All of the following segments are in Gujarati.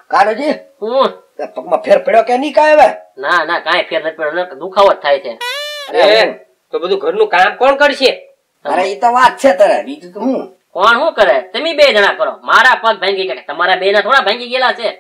કાળુજી હું પગમાં ફેર પડ્યો કે નહીં કાંઈ હવે? ના ના કાંઈ ફેર નથી પડ્યો, દુખાવો જ થાય છે. તો બધું ઘરનું કામ કોણ કરશે? અરે ઈ તો વાત છે તારે, બીજું તો હું. કોણ શું કરે? તમે બે જણા કરો. મારા પગ ભાંગી ગયા, તમારા બે ના થોડા ભાંગી ગયેલા છે.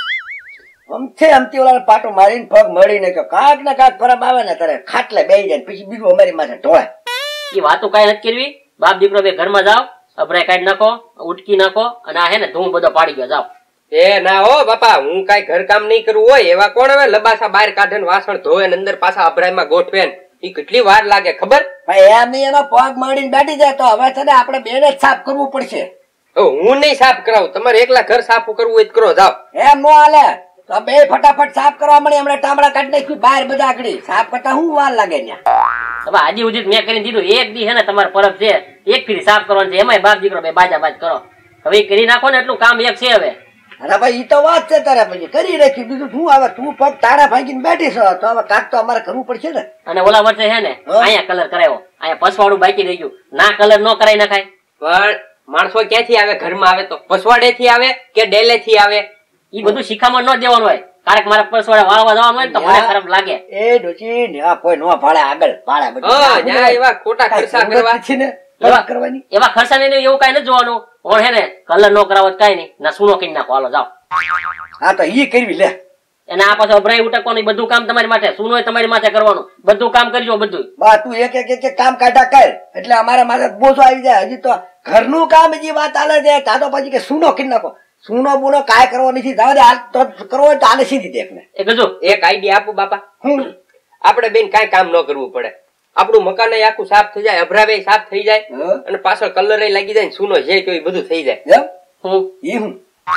અમથી ઓલા પાટો મારીને પગ મળીને કે કાક ને કાક ફરમ આવે ને તારે ખાટલે બેસી જાય પછી બીજું અમારી માથે ઢોળે. એ વાતો કાંઈ નથી કરવી. બાપ દીકરો બે ઘરમાં જાઓ, અભરાય કાઢી નાખો, ઉટકી નાખો, અને આ હે ને ધૂમ બધો પાડી ગયો. જાઓ. એ ના હો બાપા, હું કઈ ઘર કામ નહીં કરવું હોય એવા કોણ હવે લબાસા બહાર કાઢે ને વાસણ ધોવે ને અંદર પાછા અભરાયમાં ગોઠવે ને ઈ કેટલી વાર લાગે ખબર? એમ નહીં, એનો પગ મળીને બેઠી જાય તો હવે છે ને આપણે બેને જ સાફ કરવું પડશે. હું નહીં સાફ કરાવું, તમારે એકલા ઘર સાફ કરવું હોય કરો જાઓ. એમ નો હાલે, તો બે ફટાફટ સાફ કરવા મળી. હમણાં ટામડા કાઢી નાખ્યું બહાર બધા આગળ સાફ કરતા હું વાર લાગે ત્યાં. હવે આજી ઉજી મેં કરી દીધું. એક દી હે ને તમારે પરબ છે, એક ફીરી સાફ કરવાનું છે, એમાંય બાપ દીકરો બે બાજા બાજ કરો. હવે એ કરી નાખો ને એટલું કામ એક છે હવે. અરે ભાઈ ઈ તો વાત છે તારે, પછી કરી રાખી બીજું શું. આવે તું પગ તારા ભાંગીને બેઠી છો તો હવે કાક તો અમારે કરવું પડશે ને. અને ઓલા વર્ષે હે ને અહીંયા કલર કરાયો, અહીંયા પસવાડું બાકી રહી ગયું. ના કલર નો કરાઈ નાખાય. પણ માણસો ક્યાંથી આવે ઘરમાં? આવે તો પસવાડે થી આવે કે ડેલે થી આવે? ઈ બધું શીખામણ ન દેવાનું હોય. કારણ કે મારા પસવાડે વાળવા જવાનું હોય ને તો મને ખરાબ લાગે. એ ડોચી ને કોઈ નો ભાડે આગળ ભાડે બધું એવા ખોટા ખર્ચા કરવા છે ને કરવાની. એવા ખર્ચા નહીં, એવું કઈ નથી જોવાનું. ઓર હે ને કલર નો કરાવો કઈ નહીં, ના સૂનો કરી નાખો. હાલો જાઓ. હા તો ઈ કરવી લે. અને આ પાછો અભરાય ઉટકવાનું બધું કામ તમારી માટે, સૂનો તમારી માથે કરવાનું, બધું કામ કરજો બધું. બા તું એક એક કામ કાઢા કર એટલે અમારા માથે બોજો આવી જાય. હજી તો ઘરનું કામ હજી વાત હાલે છે, તા તો પછી કે સૂનો કરી નાખો. સૂનો બૂનો કાંઈ કરવો નથી. જાવ દે, હાલ તો કરવો હોય તો આને સીધી દેખ ને. એ ગજો એક આઈડિયા આપું બાપા. હું આપણે બેન કાંઈ કામ ન કરવું પડે. આપણું મકાન આખું સાફ થઈ જાય, અભરાવે સાફ થઈ જાય, અને પાછળ કલર લાગી જાય, સૂનો જે કે બધું થઈ જાય. હું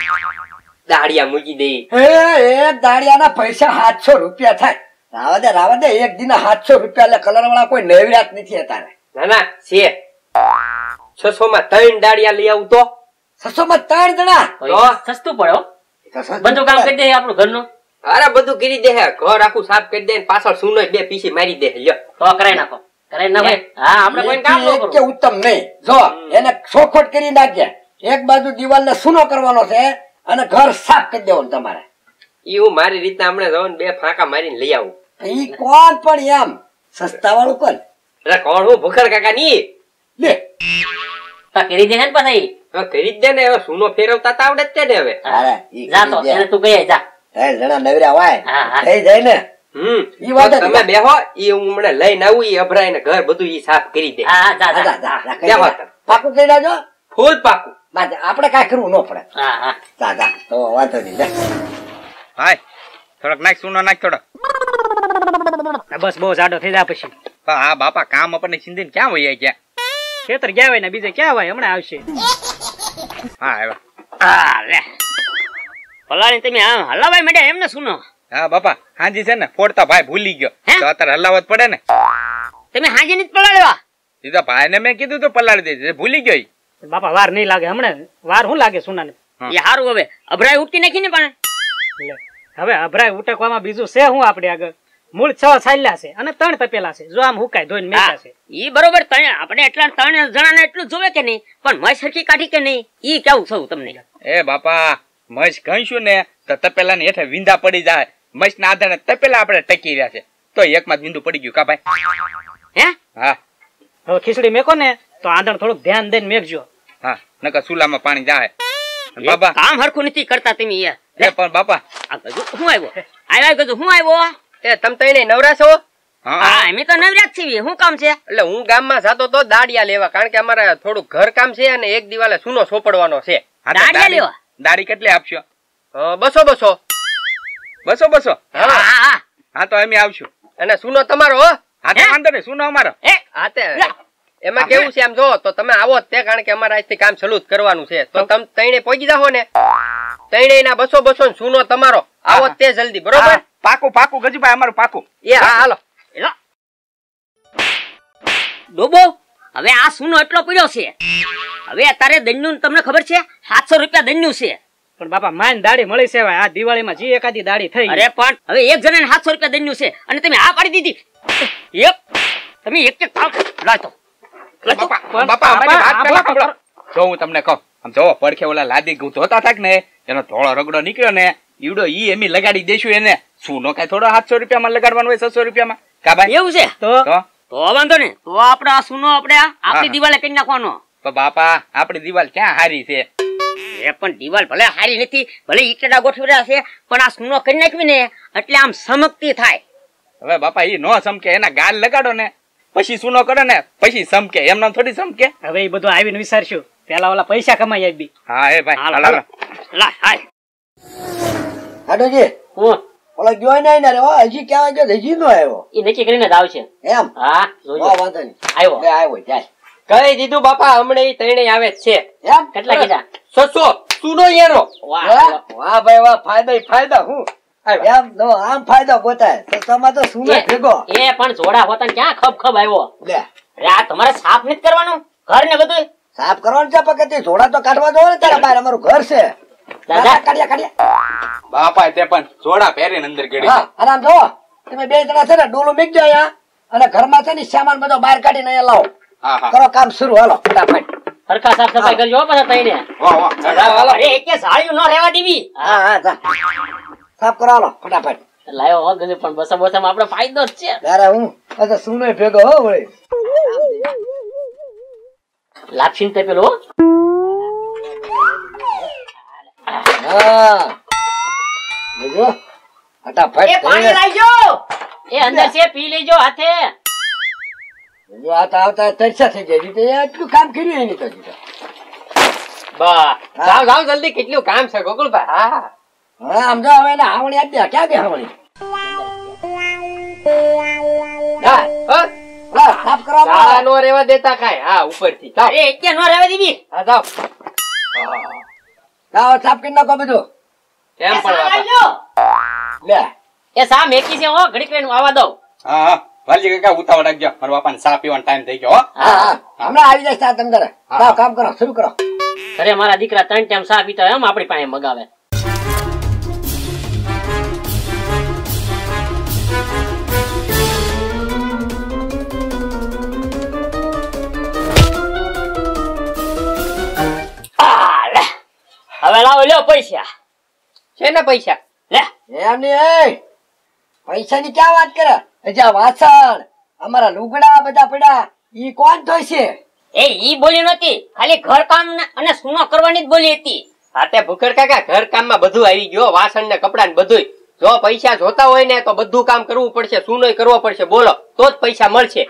દાડિયા મૂકી દઈ. એક દાડિયાના પૈસા 700 રૂપિયા થાય. રાવા દે એક દિન 700 રૂપિયા એટલે કલર વાળા કોઈ નવરાત નથી અત્યારે. ના ના છે 600 માં 3 દાડિયા લઈ આવું તો 600 માં 3 જણા તો સસ્તું પડ્યો. બધું કામ કરી દે આપણું ઘરનું. અરે બધું કરી દે, ઘર આખું સાફ કરી દે, પાછળ સૂનો 2 પીસી મારી દે. લ્યો તો કરાઈ નાખો. કરાઈ ના ભાઈ. હા આપણે કોઈ કામ ન કરવું કે ઉત્તમ નહીં. જો એને ચોખવટ કરી નાખજે. એક બાજુ દિવાલ ને સૂનો કરવાનો છે અને ઘર સાફ કરી દેવાનું તમારે. ઈ હું મારી રીતના હમણાં જવાનું 2 ફાંકા મારીને લઈ આવું. ઈ કોણ પણ એમ સસ્તા વાળું કોણ? અરે કોણ? હું ભૂખર કાકા ની લે કરી દે ને પાછા. હવે કરી જ દે ને. હવે સૂનો ફેરવતા તો આવડે જ છે ને. હવે જા તો એને તું ગઈ જા. 3 જણા નવરા હોય હા થઈ જાય ને. ઈ વાત તમે બેહો. ઈ હું હમણાં લઈને આવું. ઈ અભરાય ને ઘર બધું ઈ સાફ કરી દે. હા જા જા. બેહો પાકું કહી દેજો. ફૂલ પાકું. આપણે કાંઈ કરવું ન પડે. હા હા જા તો વાંધો નહીં. લે હાય થોડોક નાખ, સૂનો નાખ થોડો. બસ બહુ જાડો થઈ જાય પછી. હા બાપા, કામ આપણને સિંધીને ક્યાં વહી ગયા? ખેતર ગયા હોય ને બીજે ક્યાં હોય, હમણાં આવશે. હા આવ્યા. હા લે પલાળી તમે આમ હલાવાય મેડે એમને સુનો. હા બાપા, હાજી છે ને ફોડતા ભાઈ ભૂલી ગયો તો અત્યારે હલાવત પડે ને. તમે હાજી નથી પલાળવા? એ તો ભાઈ ને મેં કીધું તો પલાળી દેજે, ભૂલી ગયો. બાપા વાર નહીં લાગે હમણાં. વાર શું લાગે સુના ને? એ હારું. હવે અભરાય ઉઠી નાખી ને પણ. હવે અભરાય ઉટકવામાં બીજું છે હું આપણે આગળ? મૂળ 6 છાલ્યા છે અને 3 તપેલા છે. જો આમ હુકાય ધોઈને મેચા છે. ઈ બરોબર. આપણે એટલા 3 જણાને એટલું જોવે કે નહીં, પણ મય સરખી કાઢી કે નહીં ઈ કેવું છું તમને? એ બાપા, મસ ઘણશું ને તો તપેલા ને હેઠે વિંધા પડી જાય. મસ ના આધારે તપેલા આપણે ટકી રહ્યા છે તો એકમાં જ વિંધું પડી ગયું કા ભાઈ? હે હા. હવે ખીચડી મેકો ને તો આંધણ થોડુંક ધ્યાન દઈને મેકજો. હા નકર ચૂલામાં પાણી જાય. બાબા કામ હરખું નથી કરતા તમે યાર. એ પણ બાપા હું આવ્યો ગજુ હું આવ્યો. એ તમ તઈને નવરા છો? હા અમે તો નવરા જ છીએ. શું કામ છે? એટલે હું ગામમાં જાતો તો દાડિયા લેવા, કારણ કે અમારે થોડું ઘર કામ છે અને એક દિવાલે સૂનો સોપડવાનો છે. દાડિયા લેવા? દાડી કેટલી આપશો? 200. 200? હા હા તો અમે આવશું. અને સૂનો તમારો હો? હા તો વાંધો નહીં, સૂનો અમારો. હા તે એમાં કેવું છે આમ જો તો તમે આવો જ તે, કારણ કે અમારે આજથી કામ ચાલુ જ કરવાનું છે. તો તમે તઈને પહોંચી જાઓ ને, તઈને ના 200 ને સૂનો તમારો. આવો જ તે જલ્દી. બરોબર? પાકું ગજુભાઈ, અમારું પાકું. એ હા હાલો. ડોબો હવે આ સૂનો એટલો પડ્યો છે. હવે અત્યારે દંડનું તમને ખબર છે 700 રૂપિયા દંડનું છે. પણ બાપા માન દાડી મળી છે આ દિવાળીમાં જી એકાદી દાડી થઈ. અરે પણ હવે એક જણાને 700 રૂપિયા દંડનું છે અને તમે આ પાડી દીધી. તમે એક ભાવ લાતો. જો હું તમને કહું, આમ જો પડખે ઓલા લાદી ધોતા થાક ને એનો ધોળો રગડો નીકળ્યો ને ઈવડો ઈ એમી લગાડી દેશું એને. સુનો કઈ થોડો 700 રૂપિયામાં લગાડવાનો હોય 600 રૂપિયામાં કા ભાઈ? એવું છે તો તો વાંધો ને તો આપણે આ સુનો આપણે આપણી દિવાલે કરી નાખવાનો. પણ બાપા આપણી દિવાલ ક્યાં હારી છે? એ પણ દિવાલ ભલે હારી નથી, ભલે ઈટડા ગોઠવેલા છે, પણ આ સુનો કરી નાખવી ને એટલે આમ સમકતી થાય. હવે બાપા ઈ નો સમકે, એના ગાલ લગાડો ને પછી સુનો કરે ને પછી સમકે, એમનો થોડી સમકે. હવે એ બધું આવીને વિચારશું. પેલા ઓલા પૈસા કમાઈ આવી. હા એ ભાઈ હાલો, હાલો, હાલો. લાય હાય. હાડુજી હું ઓલા ગયો નહીં ને રે હો, હજી ક્યાં ગયો હજી નો આવ્યો ઈ નક્કી કરીને જ આવશે. એમ હા જોજો. વાંધો નહીં આવ્યો. લે આવ્યો જાય કહી દીધું બાપા, હમણાં ઈ ત્રણેય આવે જ છે. એમ કેટલા કીધા? 600 સુનો એનો. વાહ વાહ ભાઈ વાહ ફાયદા ય ફાયદા હું એમ નો આમ ફાયદો ગોતાય તો તમારે તો સુનો ભેગો એ પણ જોડા હોતા ને ક્યાં ખબ ખબ આવ્યો. લે અરે આ તમારે સાફ નથી કરવાનું ઘર ને બધું? સાફ કરવાનું છે પગતી જોડા તો કાઢવા દો ને તારા બહાર અમારું ઘર છે દાદા કાઢ્યા બાપા તે પણ જોડા પહેરીને અંદર ગળી. હા અને આમ જો તમે બે જણા છે ને ડોલું મૂકી દો અહીંયા અને ઘરમાં છે ને સામાન બધો બહાર કાઢીને અહીંયા લાવો. હા હા કરો કામ શરૂ હાલો ફટાફટ. સરખા સાફ સફાઈ કરજો હો પાછા તઈને. વાહ વાહ. અરે એક સાળિયું ન રહેવા દેવી. હા હા જા. સાફ કરો હાલો ફટાફટ. લાયો હો ગજુ પણ બસા બસામાં આપણે ફાયદો જ છે. ત્યારે હું અચ્છા સુનો ભેગો હો વળી લાપસી ને તે પેલો હો. હા બીજો ફટાફટ એ પાણી લાવજો. એ અંદર છે પી લેજો હાથે. બીજો આ તો આવતા તરસા થઈ જાય તો એટલું કામ કર્યું એની તો જીતો. બા જાવ જાવ જલ્દી, કેટલું કામ છે ગોકુલભાઈ. હા હા આમ જો હવે એને હાવણી આપી દે. ક્યાં ગઈ હાવણી? હા હા હા સાફ કરવા શાળા નો રહેવા દેતા કાંઈ. હા ઉપરથી જાવ. અરે એક ન રહેવા દેવી. હા જાવ. લાવો સાફ કરી નાખો બધું. કેમ એ પણ સા બાપા. લાવજો. લે એ સા મેકી છે હો ઘડીક રહીને આવા દઉં. હા હા વાલજી કાકા ઉતાવળ રાખજો, મારા બાપાને ચા પીવાનો ટાઈમ થઈ ગયો હો. હા હા હમણાં આવી જાય સાત અંદર. જાઓ કામ કરો શરૂ કરો. અરે મારા દીકરા 3 ટાઈમ સા પીતા હોય એમ આપણી પાસે મગાવે. આ લે. હવે લાવો લ્યો પૈસા. શેના પૈસા? લે એમ ની એ પૈસાની ક્યાં વાત કરે? હજી આ વાસણ અમારા લુગડા બધા પડ્યા ઈ કોણ ધોઈશે? એ ઈ બોલી નતી, ખાલી ઘર કામ અને સુનો કરવાની જ બોલી હતી. હા તે ભૂખડ કાકા ઘર કામમાં બધું આવી ગયો, વાસણ ને કપડા ને બધું. જો પૈસા જોતા હોય ને તો બધું કામ કરવું પડશે, સુનોય કરવો પડશે. બોલો તો જ પૈસા મળશે.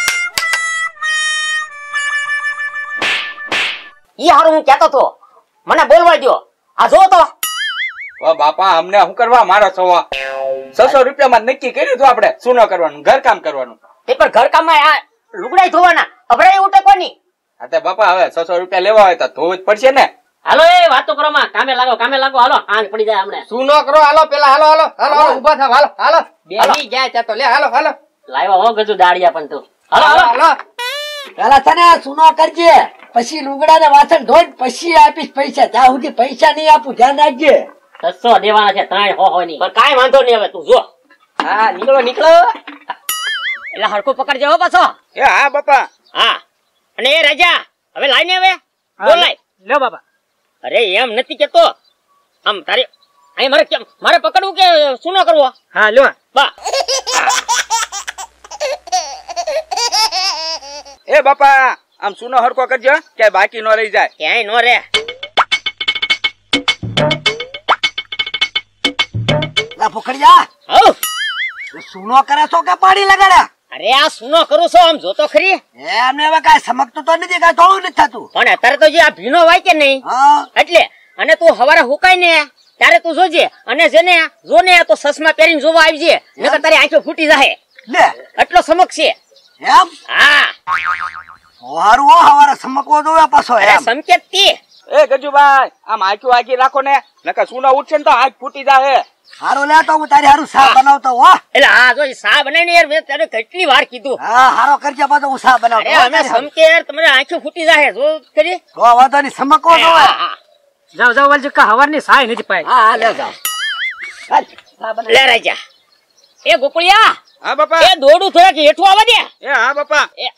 ઈ હારું હું કહેતો તો, મને બોલવા દ્યો. આ જો તો ઓ બાપા અમને શું કરવા મારો સવા 600 રૂપિયામાં નક્કી કર્યું હતું આપણે સુનો કરવાનું, ઘર કામ કરવાનું. તે પણ ઘર કામમાં આ લુગડાઈ ધોવાના, અભરાઈ ઉટકવાની. હા તે બાપા હવે 600 રૂપિયા લેવા હોય તો ધોવું જ પડશે ને. હાલો એ વાતો કરો માં, કામે લાગો. હાલો આંખ પડી જાય હમણે. સુનો કરો. હાલો પેલા હાલો હાલો હાલો હાલો ઉભા થાવ. હાલો હાલો બેહી ગયા છે તો લે. હાલો હાલો લાવ્યા હો ગજુ દાડિયા પણ તું. હાલો હાલો હાલો હાલો. પેલા છે ને સુનો કરજે, પછી લુગડા ને વાસણ ધોઈ પછી આપીશ પૈસા. ત્યાં સુધી પૈસા નહીં આપું, ધ્યાન રાખજે. 600 દેવાના છે 3 હો ની. પણ કાઈ વાંધો નહીં, હવે તું જો. હા નીકળો નીકળો. એટલે હરખું પકડજો હો પાછો. એ હા બાપા. હા અને એ રાજા હવે લાઈને હવે બોલ લાય. લ્યો બાપા. અરે એમ નથી કેતો, આમ તારે અહીં મારે કેમ મારે પકડવું કે સુનો કરવો? હા લ્યો. બા એ બાપા આમ સુનો હરકો કરજો કે બાકી નો રહી જાય. ક્યાંય નો રે. લા ફોકડિયા હઉ સુનો કરે છો કે પાણી લગાડ્યા? અરે આ સુનો કરું છો, આમ જોતો ખરી. એમને હવે કાંઈ સમજતું તો નથી, કાંઈ થોડું નથી થતું. પણ અત્યારે તો જે આ ભીનો વાય કે નહીં હા એટલે, અને તું હવારે હુકાય ને ત્યારે તું જોજે, અને જેને જો ને તો સસમા પહેરીને જોવા આવજે, નકર તારી આંખો ફૂટી જાય. લે એટલો સમક છે. એમ હા હારું હો, હવારે સમકવો જોવે પાછો અરે એમ. સમકે તી. એ ગજુભાઈ આમ આંખો આગી રાખો ને, નકર સુનો ઉઠશે ને તો આંખ ફૂટી જાય. હારું લે તો હું તારી હારું સા બનાવતો હો. એટલે હા જો સા બનાવીને યાર મેં તને કેટલી વાર કીધું. હા હારો કરજે પાછો હું સા બનાવતો અરે હો અમે તારી હારું. સમકે યાર તમારે આંખો ફૂટી જાય જો કરી. તો વાંધો નહીં, સમકવો જોવે. હા, હા. જાવ જાવ વાલજી કા હવારની સાય નથી પાઈ. હા હા લે જાઓ. હાલ, સા બનાવ. લે રાજા એ ગોકુળિયા હા બાપા. એ દોડું થોડાક હેઠું આવવા દે. એ હા બાપા. એ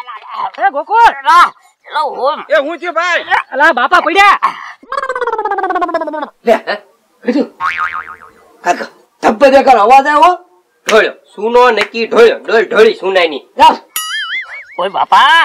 એ ગોકુળ. હેલો ઓમ. એ હું છું ભાઈ. અલા બાપા પડ્યા. લે કીધું કાકા ધબ્બે દે કર અવાજ આવ્યો ઢોળ્યો સુનો નક્કી ઢોળ્યો ડોલ ઢોળી સુનાઈની જા ઓય બાપા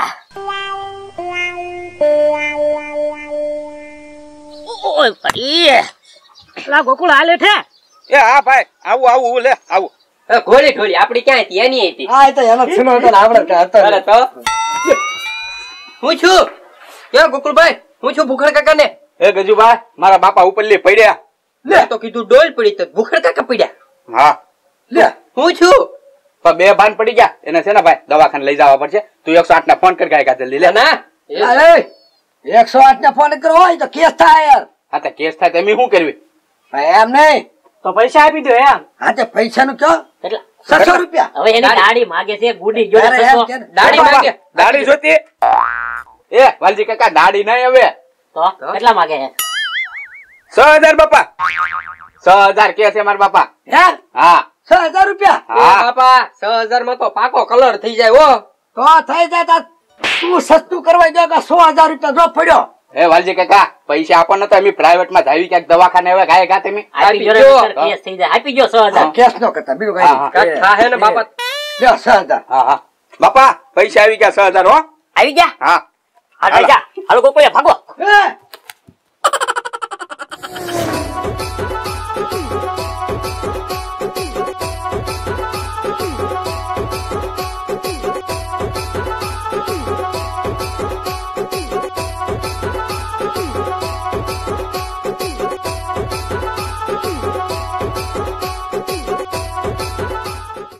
ઓય પડી લા ગોકુળ હાલે છે એ હા ભાઈ આવું આવું લે આવું ઘોડી ઢોળી આપડી ક્યાં હતી એની હતી આ તો એનો છીનો હતો ને આપણે હતો અરે તો હું છું ક્યાં ગોકુળભાઈ હું છું ભૂખડ કાકા ને એ ગજુભાઈ મારા બાપા ઉપર લે પડ્યા લે તો કીધું ડોલ પડી તો ભૂખડ કાકા પડ્યા હા લે હું છું પણ બે ભાન પડી ગયા એને છે ને ભાઈ દવાખાને લઈ જવા પડશે તું 108 ના ફોન કરી કાકા જલ્દી લે ના અરે 108 ને ફોન કરો હોય તો કેસ થાય યાર હા તો કેસ થાય તમે શું કરવી એમ નહીં તો પૈસા આપી દો એમ હા તે પૈસા નું કયો કેટલા 600 રૂપિયા હવે એની દાઢી માગે છે ગુડી જો અરે એમ કે ને. દાઢી માંગે દાઢી જોતી એ વાલજી કાકા દાઢી નહીં હવે તો કેટલા માગે છે 6000 બાપા 6000 કે છે મારા બાપા હે હા 6000 રૂપિયા હા બાપા 6000 માં તો પાકો કલર થઈ જાય હો તો થઈ જાય તા તું સસ્તું કરવા જો કે 100,000 રૂપિયા જો પડ્યો એ વાલજી કાકા પૈસા આપો ને તો અમે પ્રાઇવેટ માં જાવી ક્યાંક દવાખાને હવે ગાય ગા તમે આપી જો જો. કેસ થઈ જાય આપી જો 6000 કેસ નો કરતા બીજું હા, હા. કઈ કાક થાહે ને બાપા લ્યો 6000 હા હા બાપા પૈસા આવી ગયા 6000 હો આવી ગયા હા હાલ જા હાલો ગોકુળે ભાગો એ